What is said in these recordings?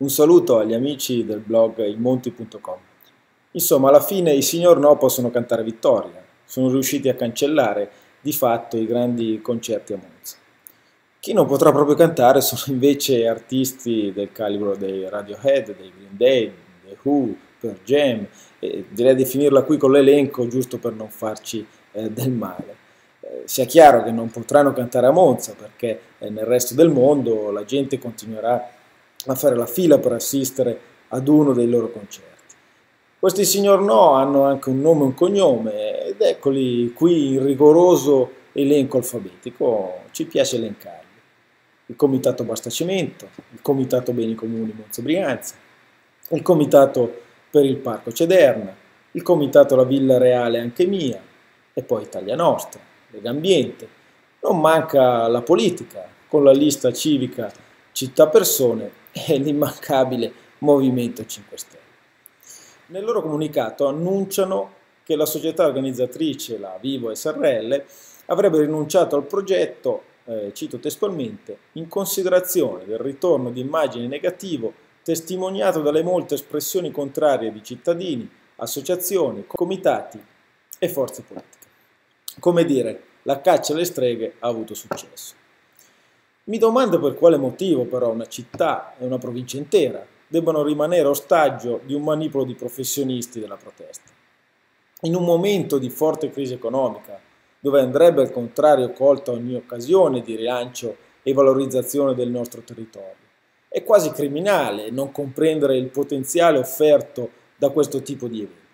Un saluto agli amici del blog ilmonti.com. Insomma, alla fine i signor No possono cantare vittoria. Sono riusciti a cancellare di fatto i grandi concerti a Monza. Chi non potrà proprio cantare sono invece artisti del calibro dei Radiohead, dei Green Day, dei Who, Pearl Jam, e direi di finirla qui con l'elenco giusto per non farci del male. Sia chiaro che non potranno cantare a Monza perché nel resto del mondo la gente continuerà a fare la fila per assistere ad uno dei loro concerti. Questi signor No hanno anche un nome e un cognome ed eccoli qui in rigoroso elenco alfabetico, ci piace elencarli. Il Comitato Abastacimento, il Comitato Beni Comuni Monza Brianza, il Comitato per il Parco Cederna, il Comitato La Villa Reale Anche Mia e poi Italia Nostra, Legambiente. Non manca la politica con la lista civica Città Persone e l'immancabile Movimento 5 Stelle. Nel loro comunicato annunciano che la società organizzatrice, la Vivo SRL, avrebbe rinunciato al progetto, cito testualmente, in considerazione del ritorno di immagine negativo testimoniato dalle molte espressioni contrarie di cittadini, associazioni, comitati e forze politiche. Come dire, la caccia alle streghe ha avuto successo. Mi domando per quale motivo però una città e una provincia intera debbano rimanere ostaggio di un manipolo di professionisti della protesta. In un momento di forte crisi economica, dove andrebbe al contrario colta ogni occasione di rilancio e valorizzazione del nostro territorio, è quasi criminale non comprendere il potenziale offerto da questo tipo di eventi.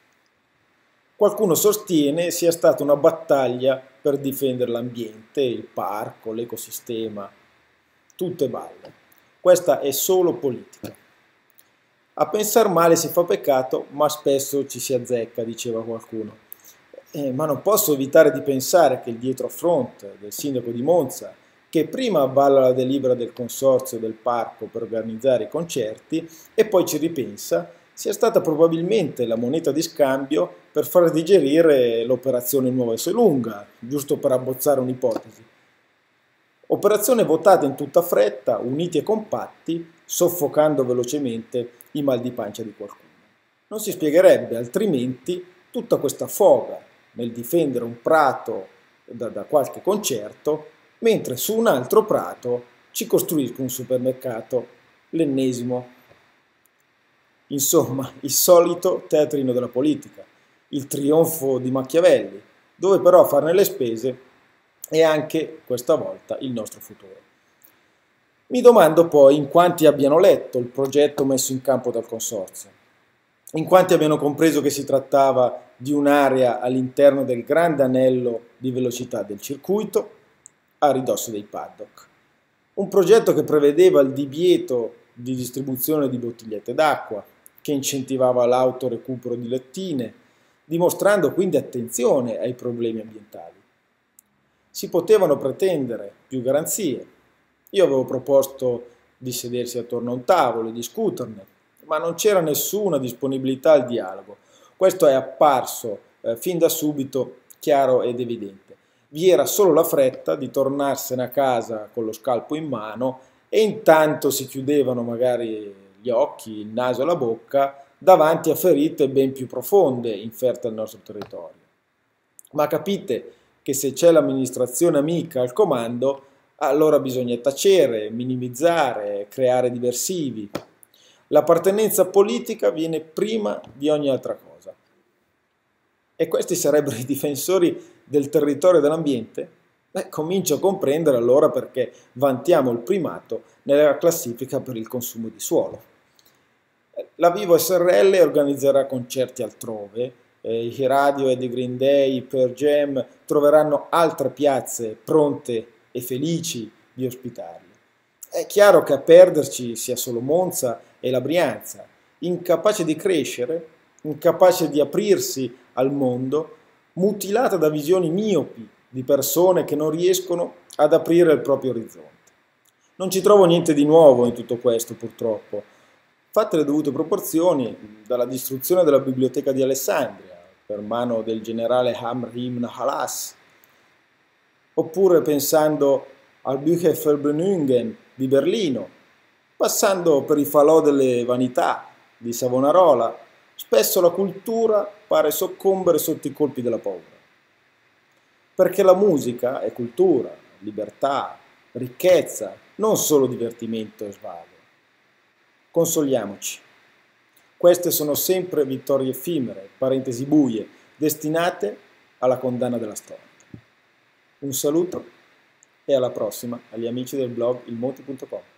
Qualcuno sostiene sia stata una battaglia per difendere l'ambiente, il parco, l'ecosistema, tutte balle. Questa è solo politica. A pensar male si fa peccato, ma spesso ci si azzecca, diceva qualcuno. Ma non posso evitare di pensare che il dietrofront del sindaco di Monza, che prima avvalla la delibera del consorzio del parco per organizzare i concerti e poi ci ripensa, sia stata probabilmente la moneta di scambio per far digerire l'operazione Nuova Esselunga, giusto per abbozzare un'ipotesi. Operazione votata in tutta fretta, uniti e compatti, soffocando velocemente i mal di pancia di qualcuno. Non si spiegherebbe altrimenti tutta questa foga nel difendere un prato da qualche concerto, mentre su un altro prato ci costruisco un supermercato, l'ennesimo. Insomma, il solito teatrino della politica, il trionfo di Machiavelli, dove però a farne le spese è anche questa volta il nostro futuro. Mi domando poi in quanti abbiano letto il progetto messo in campo dal consorzio, in quanti abbiano compreso che si trattava di un'area all'interno del grande anello di velocità del circuito, a ridosso dei paddock. Un progetto che prevedeva il divieto di distribuzione di bottigliette d'acqua, che incentivava l'autorecupero di lattine, dimostrando quindi attenzione ai problemi ambientali. Si potevano pretendere più garanzie. Io avevo proposto di sedersi attorno a un tavolo e discuterne, ma non c'era nessuna disponibilità al dialogo. Questo è apparso fin da subito chiaro ed evidente. Vi era solo la fretta di tornarsene a casa con lo scalpo in mano e intanto si chiudevano magari gli occhi, il naso e la bocca davanti a ferite ben più profonde inferte al nostro territorio. Ma capite che se c'è l'amministrazione amica al comando, allora bisogna tacere, minimizzare, creare diversivi. L'appartenenza politica viene prima di ogni altra cosa. E questi sarebbero i difensori del territorio e dell'ambiente? Comincio a comprendere allora perché vantiamo il primato nella classifica per il consumo di suolo. La Vivo SRL organizzerà concerti altrove, i Radiohead, i Green Day, i Pearl Jam troveranno altre piazze pronte e felici di ospitarli. È chiaro che a perderci sia solo Monza e la Brianza, incapace di crescere, incapace di aprirsi al mondo, mutilata da visioni miopi di persone che non riescono ad aprire il proprio orizzonte. Non ci trovo niente di nuovo in tutto questo, purtroppo. Fatte le dovute proporzioni, dalla distruzione della biblioteca di Alessandria per mano del generale Amr ibn Halas, oppure pensando al Bücherverbindungen di Berlino, Passando per i falò delle vanità di Savonarola, spesso la cultura pare soccombere sotto i colpi della paura. Perché la musica è cultura, libertà, ricchezza, non solo divertimento e svago. Consoliamoci. Queste sono sempre vittorie effimere, parentesi buie, destinate alla condanna della storia. Un saluto e alla prossima agli amici del blog ilmonti.com.